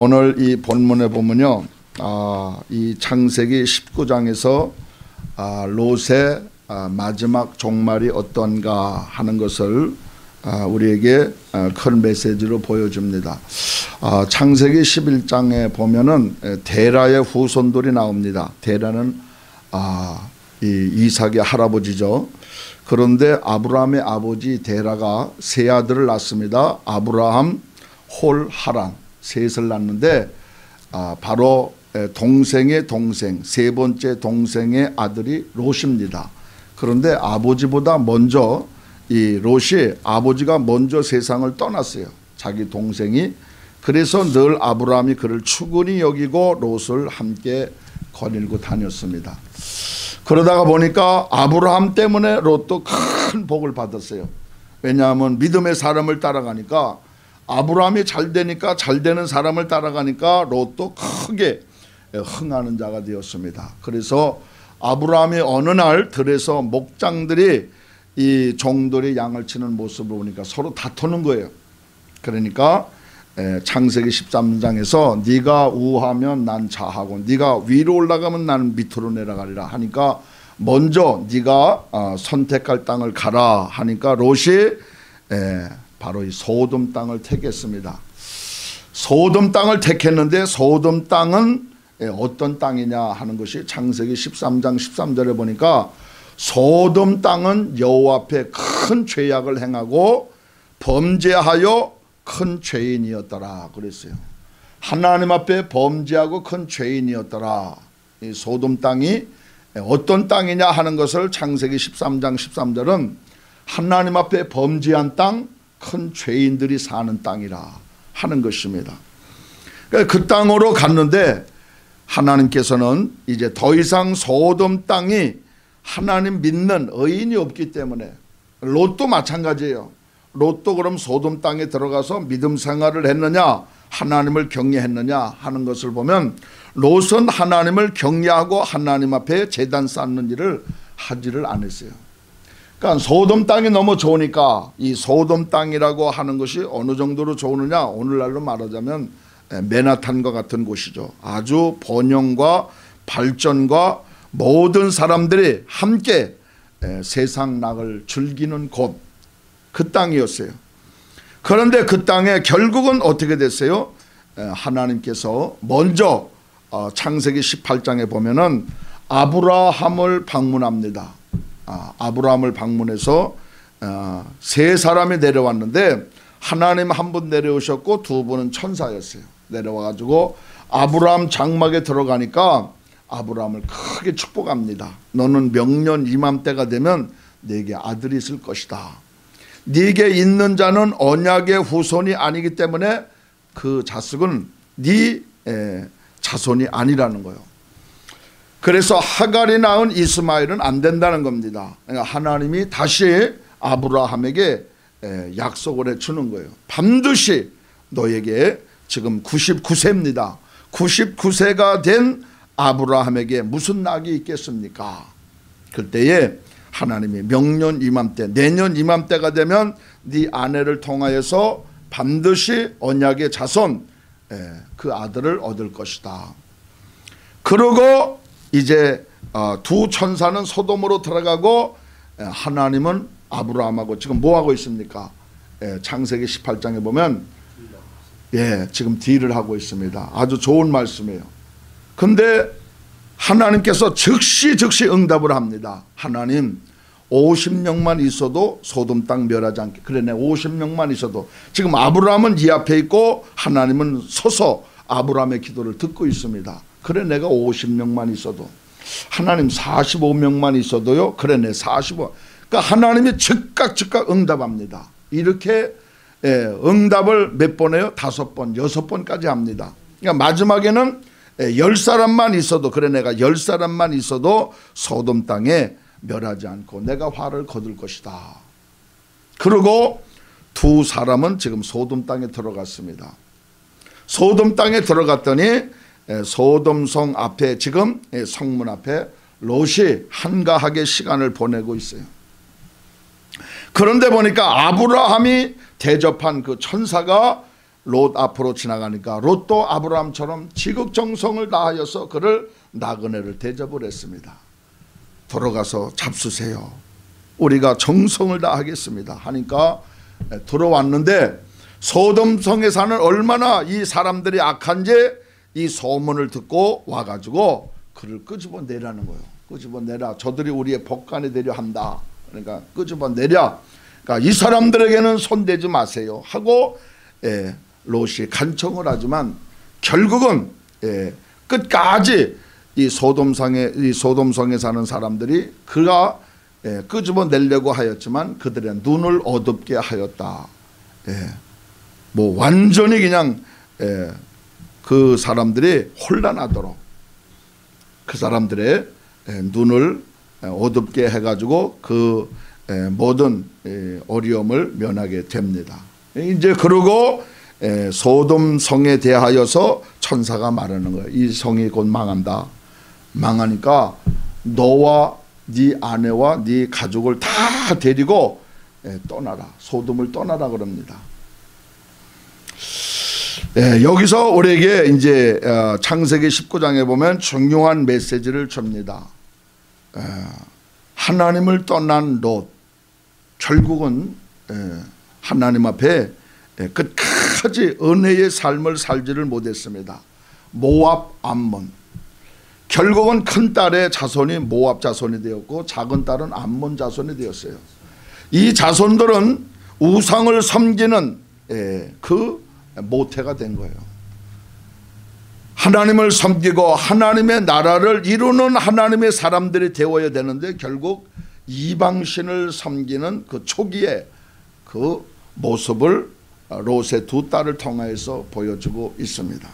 오늘 이 본문에 보면요, 이 창세기 19장에서 롯의 마지막 종말이 어떤가 하는 것을 우리에게 큰 메시지로 보여줍니다. 창세기 11장에 보면은 데라의 후손들이 나옵니다. 데라는 이 이삭의 할아버지죠. 그런데 아브라함의 아버지 데라가 세 아들을 낳습니다. 아브라함, 홀, 하란 셋을 낳는데 바로 동생의 동생, 세 번째 동생의 아들이 롯입니다. 그런데 아버지보다 먼저 이 롯이 아버지가 먼저 세상을 떠났어요. 자기 동생이. 그래서 늘 아브라함이 그를 추근히 여기고 롯을 함께 거닐고 다녔습니다. 그러다가 보니까 아브라함 때문에 롯도 큰 복을 받았어요. 왜냐하면 믿음의 사람을 따라가니까, 아브라함이 잘 되니까, 잘 되는 사람을 따라가니까 롯도 크게 흥하는 자가 되었습니다. 그래서 아브라함이 어느 날 들에서 목장들이 이 종들이 양을 치는 모습을 보니까 서로 다투는 거예요. 그러니까 창세기 13장에서 네가 우하면 난 좌하고 네가 위로 올라가면 나는 밑으로 내려가리라 하니까 먼저 네가 선택할 땅을 가라 하니까 롯이 바로 이 소돔 땅을 택했습니다. 소돔 땅을 택했는데 소돔 땅은 어떤 땅이냐 하는 것이 창세기 13장 13절에 보니까 소돔 땅은 여호와 앞에 큰 죄악을 행하고 범죄하여 큰 죄인이었더라 그랬어요. 하나님 앞에 범죄하고 큰 죄인이었더라. 이 소돔 땅이 어떤 땅이냐 하는 것을 창세기 13장 13절은 하나님 앞에 범죄한 땅, 큰 죄인들이 사는 땅이라 하는 것입니다. 그 땅으로 갔는데 하나님께서는 이제 더 이상 소돔 땅이 하나님 믿는 의인이 없기 때문에, 롯도 마찬가지예요. 롯도 그럼 소돔 땅에 들어가서 믿음 생활을 했느냐, 하나님을 경외했느냐 하는 것을 보면 롯은 하나님을 경외하고 하나님 앞에 제단 쌓는 일을 하지를 않았어요. 그러니까 소돔 땅이 너무 좋으니까, 이 소돔 땅이라고 하는 것이 어느 정도로 좋으느냐, 오늘날로 말하자면 맨하탄과 같은 곳이죠. 아주 번영과 발전과 모든 사람들이 함께 세상 낙을 즐기는 곳, 그 땅이었어요. 그런데 그 땅에 결국은 어떻게 됐어요? 하나님께서 먼저 창세기 18장에 보면은 아브라함을 방문합니다. 아브라함을 방문해서 세 사람이 내려왔는데 하나님 한 분 내려오셨고 두 분은 천사였어요. 내려와가지고 아브라함 장막에 들어가니까 아브라함을 크게 축복합니다. 너는 명년 이맘때가 되면 네게 아들이 있을 것이다. 네게 있는 자는 언약의 후손이 아니기 때문에 그 자식은 네 자손이 아니라는 거예요. 그래서 하갈이 낳은 이스마엘은 안 된다는 겁니다. 그러니까 하나님이 다시 아브라함에게 약속을 해주는 거예요. 반드시 너에게, 지금 99세입니다. 99세가 된 아브라함에게 무슨 낙이 있겠습니까? 그때에 하나님이 명년 이맘때, 내년 이맘때가 되면 네 아내를 통하여서 반드시 언약의 자손, 그 아들을 얻을 것이다. 그러고 이제 두 천사는 소돔으로 들어가고 하나님은 아브라함하고 지금 뭐하고 있습니까? 창세기 18장에 보면 지금 딜을 하고 있습니다. 아주 좋은 말씀이에요. 근데 하나님께서 즉시 응답을 합니다. 하나님 50명만 있어도 소돔 땅 멸하지 않게. 그래, 내 50명만 있어도. 지금 아브라함은 이 앞에 있고 하나님은 서서 아브라함의 기도를 듣고 있습니다. 그래, 내가 50명만 있어도. 하나님 45명만 있어도요. 그래, 내 45. 그러니까 하나님이 즉각 응답합니다. 이렇게 응답을 몇 번 해요? 5번, 6번까지 합니다. 그러니까 마지막에는 10사람만 있어도, 그래 내가 10사람만 있어도 소돔 땅에 멸하지 않고 내가 화를 거둘 것이다. 그리고 두 사람은 지금 소돔 땅에 들어갔습니다. 소돔 땅에 들어갔더니 소돔성 앞에, 지금 성문 앞에 롯이 한가하게 시간을 보내고 있어요. 그런데 보니까 아브라함이 대접한 그 천사가 롯 앞으로 지나가니까 롯도 아브라함처럼 지극정성을 다하여서 그를 나그네를 대접을 했습니다. 들어가서 잡수세요. 우리가 정성을 다하겠습니다 하니까 들어왔는데 소돔성에 사는 얼마나 이 사람들이 악한지 이 소문을 듣고 와가지고 그를 끄집어내라는 거예요. 끄집어내라. 저들이 우리의 법관이 되려 한다. 그러니까 끄집어내랴. 그러니까 이 사람들에게는 손대지 마세요 하고 롯이 간청을 하지만 결국은 끝까지 이 소돔성에 사는 사람들이 그가 끄집어내려고 하였지만 그들의 눈을 어둡게 하였다. 뭐 완전히 그냥 그 사람들이 혼란하도록 그 사람들의 눈을 어둡게 해가지고 그 모든 어려움을 면하게 됩니다. 이제 그러고 소돔 성에 대하여서 천사가 말하는 거예요. 이 성이 곧 망한다. 망하니까 너와 네 아내와 네 가족을 다 데리고 떠나라. 소돔을 떠나라 그럽니다. 여기서 우리에게 이제 창세기 19장에 보면 중요한 메시지를 줍니다. 하나님을 떠난 롯, 결국은 하나님 앞에 끝까지 은혜의 삶을 살지를 못했습니다. 모압, 암몬, 결국은 큰 딸의 자손이 모압 자손이 되었고 작은 딸은 암몬 자손이 되었어요. 이 자손들은 우상을 섬기는 그 모태가 된 거예요. 하나님을 섬기고 하나님의 나라를 이루는 하나님의 사람들이 되어야 되는데 결국 이방신을 섬기는 그 초기에 그 모습을 롯의 두 딸을 통하여서 보여주고 있습니다.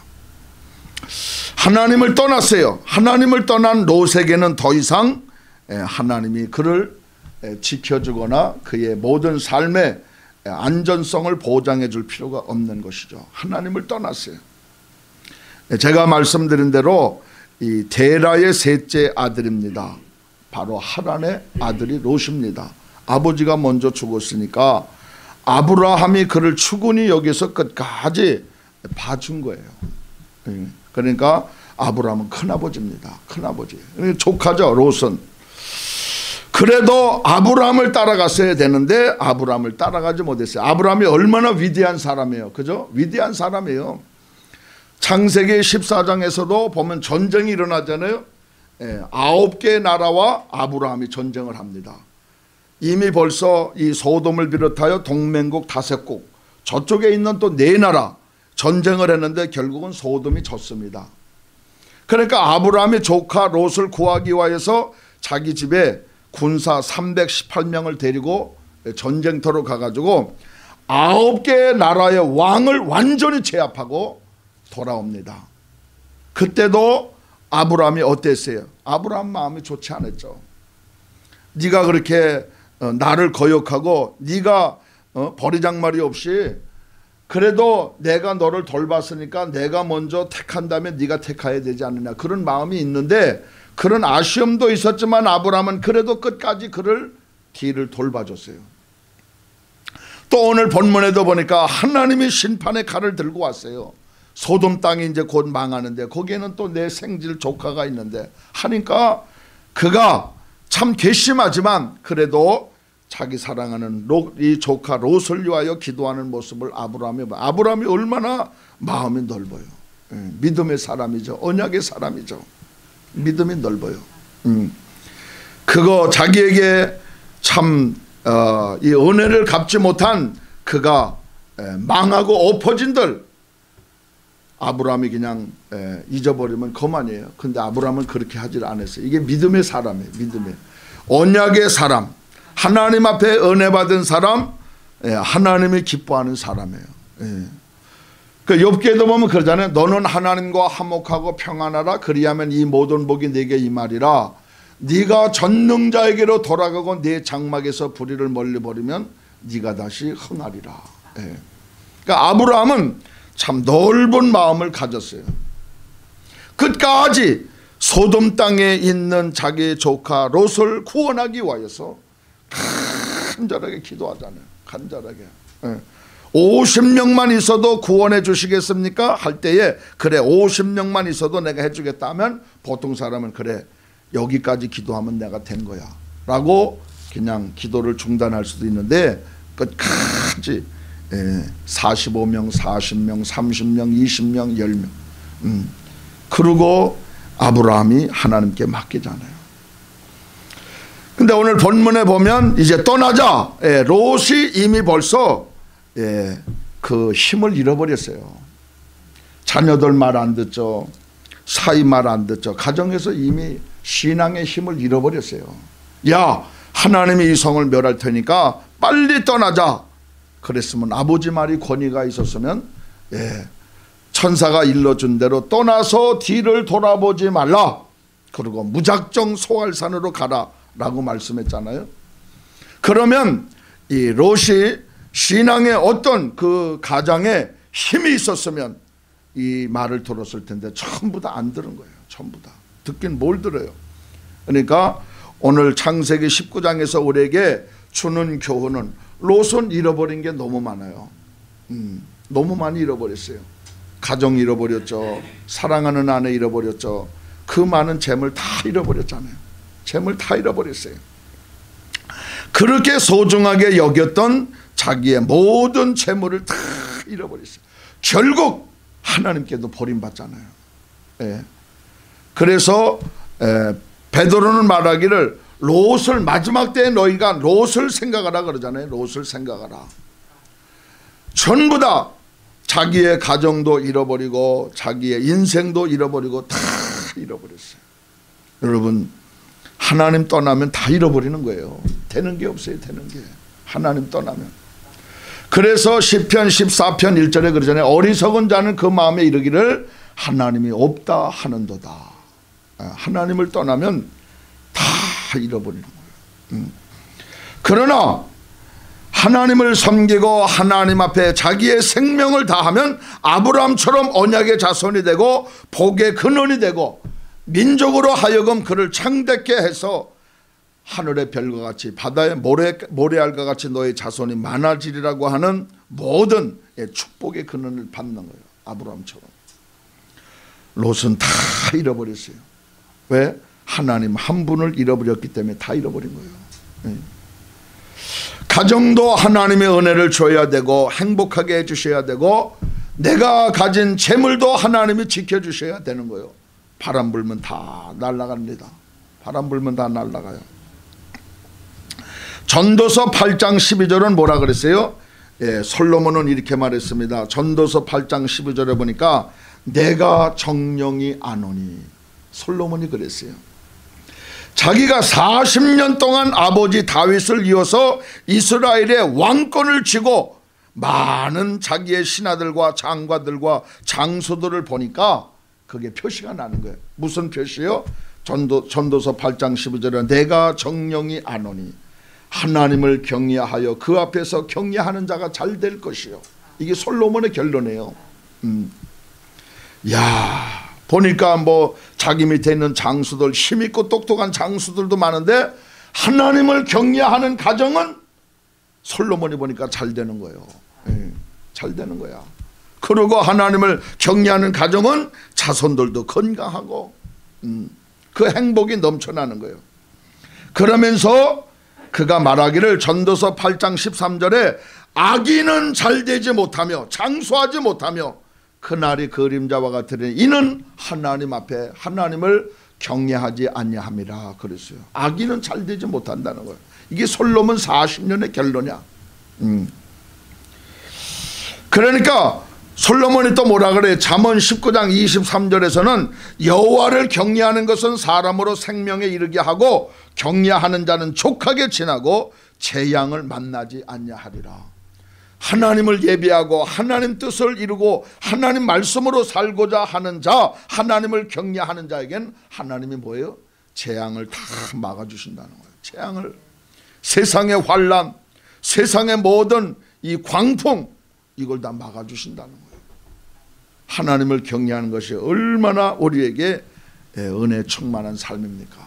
하나님을 떠났어요. 하나님을 떠난 롯에게는 더 이상 하나님이 그를 지켜주거나 그의 모든 삶의 안전성을 보장해 줄 필요가 없는 것이죠. 하나님을 떠났어요. 제가 말씀드린 대로 이 데라의 셋째 아들입니다. 바로 하란의 아들이 롯입니다. 아버지가 먼저 죽었으니까 아브라함이 그를 추근히 여기서 끝까지 봐준 거예요. 그러니까 아브라함은 큰아버지입니다. 큰아버지. 조카죠, 롯은. 그래도 아브라함을 따라갔어야 되는데 아브라함을 따라가지 못했어요. 아브라함이 얼마나 위대한 사람이에요. 그죠? 위대한 사람이에요. 창세기 14장에서도 보면 전쟁이 일어나잖아요. 9개의 나라와 아브라함이 전쟁을 합니다. 이미 벌써 이 소돔을 비롯하여 동맹국 5국, 저쪽에 있는 또 4나라 전쟁을 했는데 결국은 소돔이 졌습니다. 그러니까 아브라함이 조카 롯을 구하기 위해서 자기 집에 군사 318명을 데리고 전쟁터로 가가지고 9개의 나라의 왕을 완전히 제압하고 돌아옵니다. 그때도 아브라함이 어땠어요? 아브라함 마음이 좋지 않았죠. 네가 그렇게 나를 거역하고 네가 버리장머리 없이 그래도 내가 너를 돌봤으니까 내가 먼저 택한다면 네가 택해야 되지 않느냐, 그런 마음이 있는데 그런 아쉬움도 있었지만 아브라함은 그래도 끝까지 그를 뒤를 돌봐줬어요. 또 오늘 본문에도 보니까 하나님이 심판의 칼을 들고 왔어요. 소돔 땅이 이제 곧 망하는데 거기에는 또 내 생질 조카가 있는데 하니까 그가 참 괘씸하지만 그래도 자기 사랑하는 이 조카 롯을 위하여 기도하는 모습을 아브라함이 얼마나 마음이 넓어요. 믿음의 사람이죠. 언약의 사람이죠. 믿음이 넓어요. 그거 자기에게 참 이 은혜를 갚지 못한 그가 망하고 엎어진들 아브라함이 그냥 잊어버리면 그만이에요. 근데 아브라함은 그렇게 하질 않았어요. 이게 믿음의 사람이에요. 믿음의 언약의 사람, 하나님 앞에 은혜 받은 사람, 하나님이 기뻐하는 사람이에요. 그 욥기에도 보면 그러잖아요. 너는 하나님과 화목하고 평안하라. 그리하면 이 모든 복이 내게 임하리라. 네가 전능자에게로 돌아가고 네 장막에서 불의를 멀리 버리면 네가 다시 흥하리라. 그러니까 아브라함은 참 넓은 마음을 가졌어요. 끝까지 소돔 땅에 있는 자기 조카 롯을 구원하기 위해서 간절하게 기도하잖아요. 간절하게. 50명만 있어도 구원해 주시겠습니까? 할 때에 그래 50명만 있어도 내가 해주겠다 하면 보통 사람은 그래 여기까지 기도하면 내가 된 거야 라고 그냥 기도를 중단할 수도 있는데 끝까지 45명 40명 30명 20명 10명 그리고 아브라함이 하나님께 맡기잖아요. 근데 오늘 본문에 보면 이제 떠나자 롯이 이미 벌써 그 힘을 잃어버렸어요. 자녀들 말 안 듣죠. 사위 말 안 듣죠. 가정에서 이미 신앙의 힘을 잃어버렸어요. 야 하나님이 이 성을 멸할 테니까 빨리 떠나자. 그랬으면 아버지 말이 권위가 있었으면 천사가 일러준 대로 떠나서 뒤를 돌아보지 말라. 그리고 무작정 소알산으로 가라 라고 말씀했잖아요. 그러면 이 롯이 신앙의 어떤 그 가장에 힘이 있었으면 이 말을 들었을 텐데 전부 다 안 들은 거예요. 전부 다. 듣긴 뭘 들어요. 그러니까 오늘 창세기 19장에서 우리에게 주는 교훈은 롯은 잃어버린 게 너무 많아요. 너무 많이 잃어버렸어요. 가정 잃어버렸죠. 사랑하는 아내 잃어버렸죠. 그 많은 재물 다 잃어버렸잖아요. 재물 다 잃어버렸어요. 그렇게 소중하게 여겼던 자기의 모든 재물을 다 잃어버렸어요. 결국 하나님께도 버림받잖아요. 그래서 베드로는 말하기를 롯을 마지막 때에 너희가 롯을 생각하라 그러잖아요. 롯을 생각하라. 전부 다 자기의 가정도 잃어버리고 자기의 인생도 잃어버리고 다 잃어버렸어요. 여러분 하나님 떠나면 다 잃어버리는 거예요. 되는 게 없어요. 되는 게. 하나님 떠나면. 그래서 시편 14편 1절에 그러잖아요. 어리석은 자는 그 마음에 이르기를 하나님이 없다 하는도다. 하나님을 떠나면 다 잃어버리는 거예요. 그러나 하나님을 섬기고 하나님 앞에 자기의 생명을 다하면 아브라함처럼 언약의 자손이 되고 복의 근원이 되고 민족으로 하여금 그를 창대케 해서 하늘의 별과 같이 바다의 모래알과 같이 너의 자손이 많아지리라고 하는 모든 축복의 근원을 받는 거예요. 아브라함처럼. 롯은 다 잃어버렸어요. 왜? 하나님 한 분을 잃어버렸기 때문에 다 잃어버린 거예요. 가정도 하나님의 은혜를 줘야 되고 행복하게 해주셔야 되고 내가 가진 재물도 하나님이 지켜주셔야 되는 거예요. 바람 불면 다 날아갑니다. 바람 불면 다 날아가요. 전도서 8장 12절은 뭐라 그랬어요? 솔로몬은 이렇게 말했습니다. 전도서 8장 12절에 보니까 내가 정령이 아노니. 솔로몬이 그랬어요. 자기가 40년 동안 아버지 다윗을 이어서 이스라엘의 왕권을 쥐고 많은 자기의 신하들과 장관들과 장수들을 보니까 그게 표시가 나는 거예요. 무슨 표시요? 전도서 8장 12절에 내가 정령이 아노니 하나님을 경외하여 그 앞에서 경외하는 자가 잘 될 것이요. 이게 솔로몬의 결론이에요. 야, 보니까 뭐 자기 밑에 있는 장수들, 힘있고 똑똑한 장수들도 많은데 하나님을 경외하는 가정은 솔로몬이 보니까 잘 되는 거예요. 잘 되는 거야. 그리고 하나님을 경외하는 가정은 자손들도 건강하고 그 행복이 넘쳐나는 거예요. 그러면서 그가 말하기를 전도서 8장 13절에 악인은 잘되지 못하며 장수하지 못하며 그날이 그림자와 같으니 이는 하나님 앞에 하나님을 경외하지 아니함이라 그랬어요. 악인은 잘되지 못한다는 거예요. 이게 솔로몬 40년의 결론이야. 그러니까 솔로몬이 또 뭐라 그래? 잠언 19장 23절에서는 여호와를 경외하는 것은 사람으로 생명에 이르게 하고 경외하는 자는 족하게 지나고 재앙을 만나지 아니하리라. 하나님을 예배하고 하나님 뜻을 이루고 하나님 말씀으로 살고자 하는 자, 하나님을 경외하는 자에겐 하나님이 뭐예요? 재앙을 다 막아주신다는 거예요. 재앙을, 세상의 환난, 세상의 모든 이 광풍, 이걸 다 막아주신다는 거예요. 하나님을 경외하는 것이 얼마나 우리에게 은혜 충만한 삶입니까?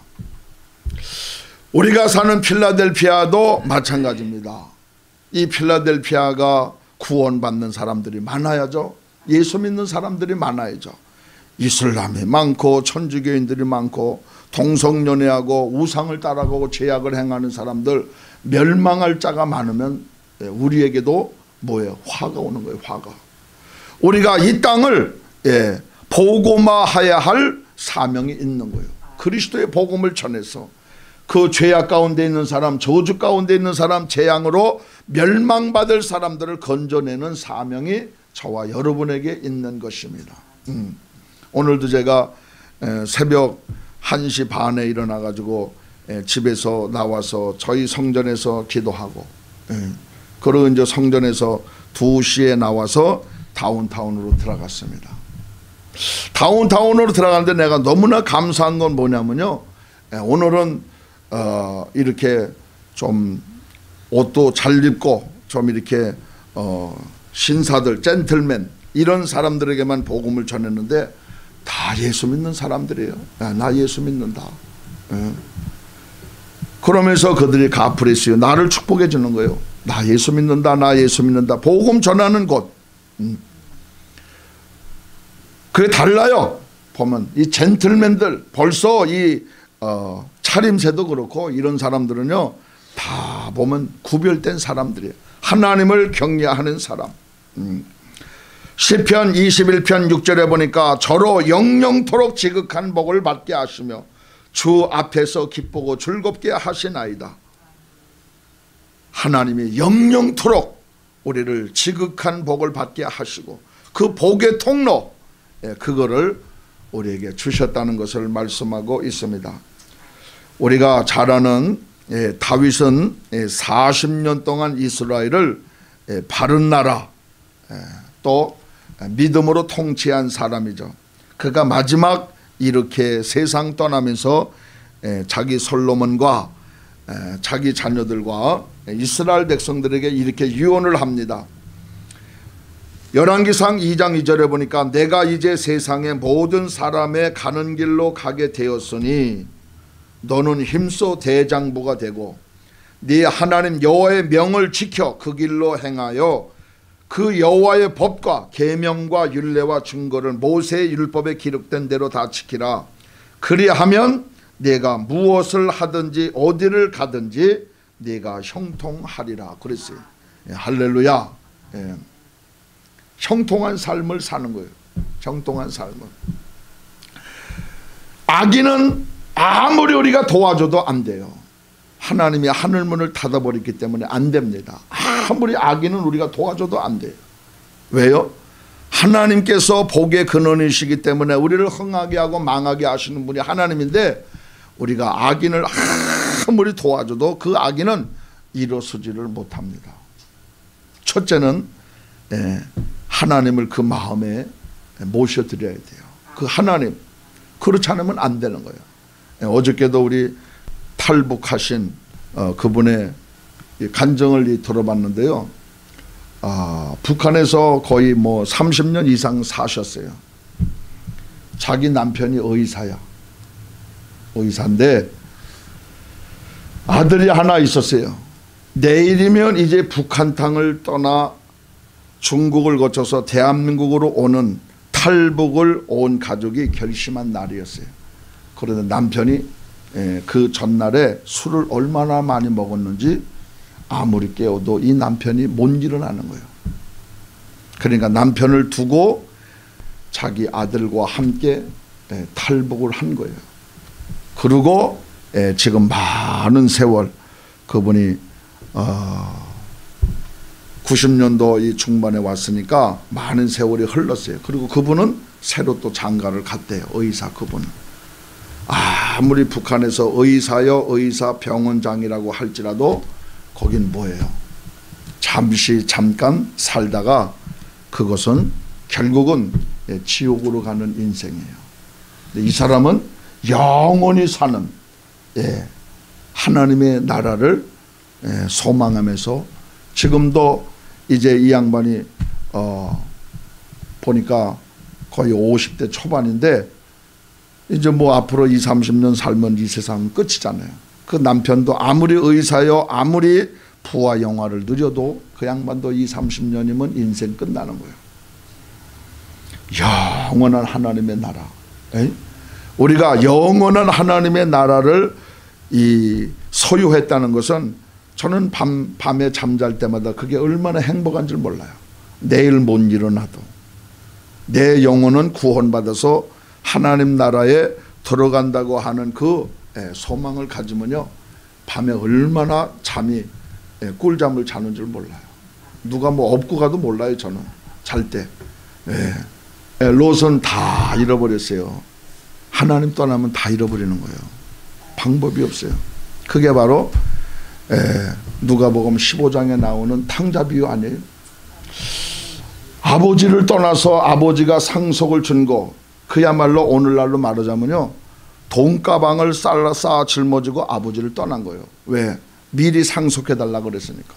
우리가 사는 필라델피아도 마찬가지입니다. 이 필라델피아가 구원받는 사람들이 많아야죠. 예수 믿는 사람들이 많아야죠. 이슬람이 많고 천주교인들이 많고 동성연애하고 우상을 따라가고 죄악을 행하는 사람들, 멸망할 자가 많으면 우리에게도 뭐예요? 화가 오는 거예요. 화가. 우리가 이 땅을 복음화해야 할 사명이 있는 거예요. 그리스도의 복음을 전해서 그 죄악 가운데 있는 사람, 저주 가운데 있는 사람, 재앙으로 멸망받을 사람들을 건져내는 사명이 저와 여러분에게 있는 것입니다. 오늘도 제가 새벽 1시 반에 일어나 가지고 집에서 나와서 저희 성전에서 기도하고, 그리고 이제 성전에서 2시에 나와서 다운타운으로 들어갔습니다. 다운타운으로 들어가는데 내가 너무나 감사한 건 뭐냐면요, 오늘은 이렇게 좀 옷도 잘 입고 좀 이렇게 신사들, 젠틀맨 이런 사람들에게만 복음을 전했는데 다 예수 믿는 사람들이에요. 나 예수 믿는다. 그러면서 그들이 가프레스요, 나를 축복해 주는 거예요. 나 예수 믿는다, 나 예수 믿는다. 복음 전하는 곳. 그게 달라요. 보면 이 젠틀맨들, 벌써 이 차림새도 그렇고 이런 사람들은요 다 보면 구별된 사람들이에요. 하나님을 경외하는 사람. 시편 21편 6절에 보니까 저로 영영토록 지극한 복을 받게 하시며 주 앞에서 기쁘고 즐겁게 하시나이다. 하나님이 영영토록 우리를 지극한 복을 받게 하시고 그 복의 통로, 그거를 우리에게 주셨다는 것을 말씀하고 있습니다. 우리가 잘 아는 다윗은 40년 동안 이스라엘을 바른 나라, 또 믿음으로 통치한 사람이죠. 그가 마지막 이렇게 세상 떠나면서 자기 솔로몬과 자기 자녀들과 이스라엘 백성들에게 이렇게 유언을 합니다. 열왕기상 2장 2절에 보니까 내가 이제 세상의 모든 사람의 가는 길로 가게 되었으니 너는 힘써 대장부가 되고 네 하나님 여호와의 명을 지켜 그 길로 행하여 그 여호와의 법과 계명과 율례와 증거를 모세의 율법에 기록된 대로 다 지키라. 그리하면 네가 무엇을 하든지 어디를 가든지 네가 형통하리라 그랬어요. 할렐루야. 형통한 삶을 사는 거예요. 형통한 삶을. 악인은 아무리 우리가 도와줘도 안 돼요. 하나님이 하늘문을 닫아버렸기 때문에 안 됩니다. 아무리 악인은 우리가 도와줘도 안 돼요. 왜요? 하나님께서 복의 근원이시기 때문에 우리를 흥하게 하고 망하게 하시는 분이 하나님인데 우리가 악인을 아무리 도와줘도 그 악인은 일어서지를 못합니다. 첫째는 하나님을 그 마음에 모셔드려야 돼요. 그 하나님, 그렇지 않으면 안 되는 거예요. 어저께도 우리 탈북하신 그분의 간증을 들어봤는데요. 북한에서 거의 뭐 30년 이상 사셨어요. 자기 남편이 의사야. 의사인데 아들이 하나 있었어요. 내일이면 이제 북한 땅을 떠나 중국을 거쳐서 대한민국으로 오는 탈북을 온 가족이 결심한 날이었어요. 그런데 남편이 그 전날에 술을 얼마나 많이 먹었는지 아무리 깨워도 이 남편이 못 일어나는 거예요. 그러니까 남편을 두고 자기 아들과 함께 탈북을 한 거예요. 그리고 지금 많은 세월 그분이 90년도 이 중반에 왔으니까 많은 세월이 흘렀어요. 그리고 그분은 새로 또 장가를 갔대요. 의사 그분은. 아무리 북한에서 의사여 의사 병원장이라고 할지라도 거긴 뭐예요? 잠깐 살다가 그것은 결국은 지옥으로 가는 인생이에요. 이 사람은 영원히 사는 하나님의 나라를 소망하면서 지금도 이제 이 양반이 보니까 거의 50대 초반인데 이제 뭐 앞으로 20-30년 살면 이 세상은 끝이잖아요. 그 남편도 아무리 의사요 아무리 부와 영화를 누려도 그 양반도 20, 30년이면 인생 끝나는 거예요. 영원한 하나님의 나라. 우리가 영원한 하나님의 나라를 소유했다는 것은 저는 밤에 잠잘 때마다 그게 얼마나 행복한 줄 몰라요. 내일 못 일어나도 내 영혼은 구원받아서 하나님 나라에 들어간다고 하는 그 소망을 가지면요, 밤에 얼마나 꿀잠을 자는 줄 몰라요. 누가 뭐 업고 가도 몰라요. 저는 잘 때. 롯은 다 잃어버렸어요. 하나님 떠나면 다 잃어버리는 거예요. 방법이 없어요. 그게 바로 누가복음 15장에 나오는 탕자 비유 아니에요? 아버지를 떠나서 아버지가 상속을 준 거, 그야말로 오늘날로 말하자면요, 돈가방을 쌓아 짊어지고 아버지를 떠난 거예요. 왜? 미리 상속해달라 그랬으니까.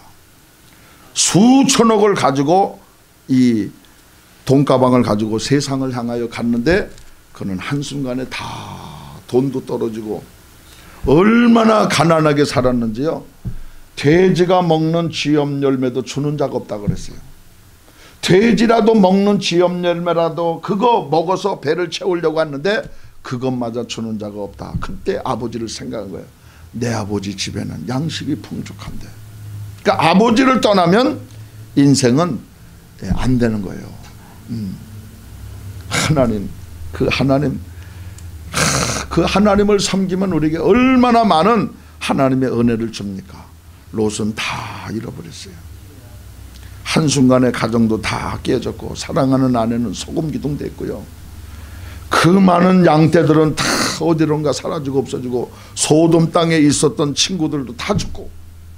수천억을 가지고 이 돈가방을 가지고 세상을 향하여 갔는데 그는 한순간에 다 돈도 떨어지고 얼마나 가난하게 살았는지요. 돼지가 먹는 쥐염 열매도 주는 자가 없다 그랬어요. 돼지라도 먹는 쥐염 열매라도 그거 먹어서 배를 채우려고 했는데 그것마저 주는 자가 없다. 그때 아버지를 생각한 거예요. 내 아버지 집에는 양식이 풍족한데. 그러니까 아버지를 떠나면 인생은 안 되는 거예요. 그 하나님을 섬기면 우리에게 얼마나 많은 하나님의 은혜를 줍니까? 롯은 다 잃어버렸어요. 한순간에 가정도 다 깨졌고 사랑하는 아내는 소금 기둥 됐고요. 그 많은 양떼들은 다 어디론가 사라지고 없어지고 소돔 땅에 있었던 친구들도 다 죽고,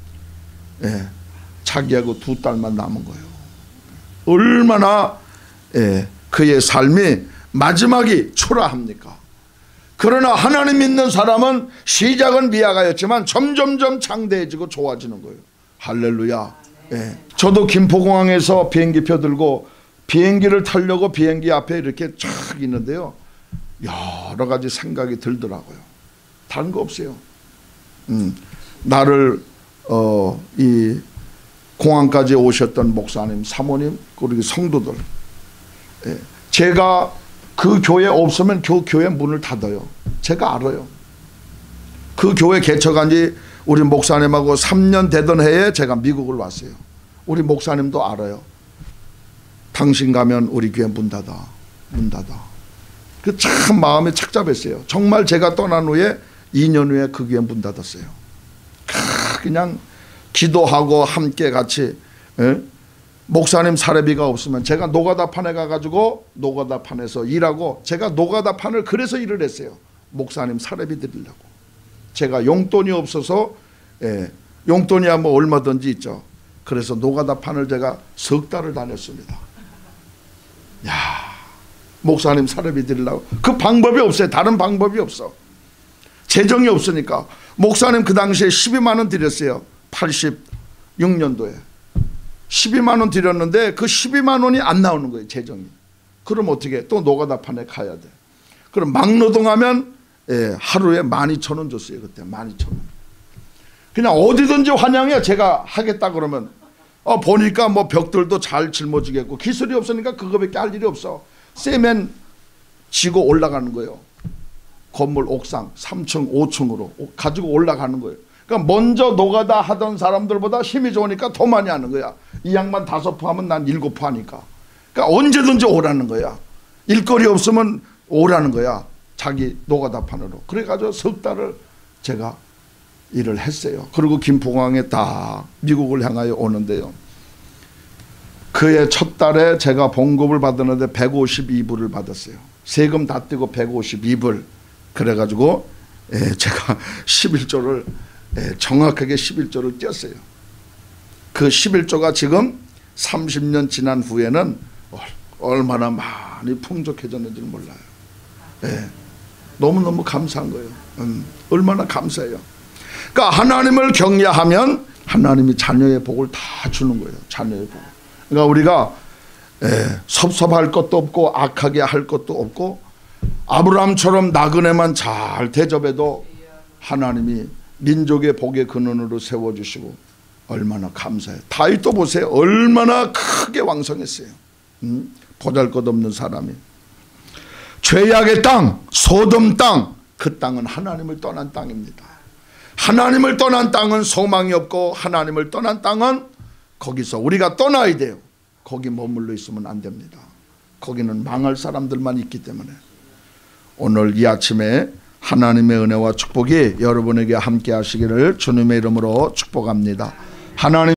자기하고 2딸만 남은 거예요. 얼마나 그의 삶이 마지막이 초라합니까? 그러나 하나님 믿는 사람은 시작은 미약하였지만 점점점 장대해지고 좋아지는 거예요. 할렐루야. 저도 김포공항에서 비행기표 들고 비행기를 타려고 비행기 앞에 이렇게 쫙 있는데요, 여러 가지 생각이 들더라고요. 다른 거 없어요. 나를 이 공항까지 오셨던 목사님, 사모님, 그리고 성도들, 제가 그 교회 없으면 그 교회 문을 닫아요. 제가 알아요. 그 교회 개척한 지 우리 목사님하고 3년 되던 해에 제가 미국을 왔어요. 우리 목사님도 알아요. 당신 가면 우리 교회 문 닫아. 그 참 마음이 착잡했어요. 정말 제가 떠난 후에 2년 후에 그 교회 문 닫았어요. 그냥 기도하고 함께 같이, 목사님 사례비가 없으면 제가 노가다판에 가가지고 노가다판에서 일하고, 제가 노가다판을 그래서 일을 했어요. 목사님 사례비 드리려고. 제가 용돈이 없어서, 용돈이야 뭐 얼마든지 있죠. 그래서 노가다판을 제가 석 달을 다녔습니다. 야, 목사님 사례비 드리려고. 그 방법이 없어요. 다른 방법이 없어. 재정이 없으니까. 목사님 그 당시에 12만 원 드렸어요. 86년도에 12만 원 드렸는데 그 12만 원이 안 나오는 거예요. 재정이. 그럼 어떻게 해? 또 노가다판에 가야 돼. 그럼 막노동하면 하루에 12,000원 줬어요. 그때 12,000원. 그냥 어디든지 환영해요. 제가 하겠다 그러면. 보니까 뭐 벽들도 잘 짊어지겠고 기술이 없으니까 그거밖에 할 일이 없어. 세면 지고 올라가는 거예요. 건물 옥상 3층 5층으로 가지고 올라가는 거예요. 그러니까 먼저 노가다 하던 사람들보다 힘이 좋으니까 더 많이 하는 거야. 이 양반 5부 하면 난 7부 하니까. 그러니까 언제든지 오라는 거야. 일거리 없으면 오라는 거야. 자기 노가다판으로. 그래가지고 석 달을 제가 일을 했어요. 그리고 김포공항에 다 미국을 향하여 오는데요, 그의 첫 달에 제가 봉급을 받았는데 152불을 받았어요. 세금 다 떼고 152불. 그래가지고 제가 11조를 정확하게 11조를 띄었어요. 그 11조가 지금 30년 지난 후에는 얼마나 많이 풍족해졌는지 몰라요. 너무너무 감사한 거예요. 얼마나 감사해요. 그러니까 하나님을 경외하면 하나님이 자녀의 복을 다 주는 거예요. 자녀의 복. 그러니까 우리가 섭섭할 것도 없고 악하게 할 것도 없고, 아브라함처럼 나그네만 잘 대접해도 하나님이 민족의 복의 근원으로 세워주시고, 얼마나 감사해요. 다윗도 보세요. 얼마나 크게 왕성했어요. 보잘것없는 사람이. 죄악의 땅, 소돔 땅, 그 땅은 하나님을 떠난 땅입니다. 하나님을 떠난 땅은 소망이 없고, 하나님을 떠난 땅은 거기서 우리가 떠나야 돼요. 거기 머물러 있으면 안 됩니다. 거기는 망할 사람들만 있기 때문에. 오늘 이 아침에 하나님의 은혜와 축복이 여러분에게 함께 하시기를 주님의 이름으로 축복합니다. 하나님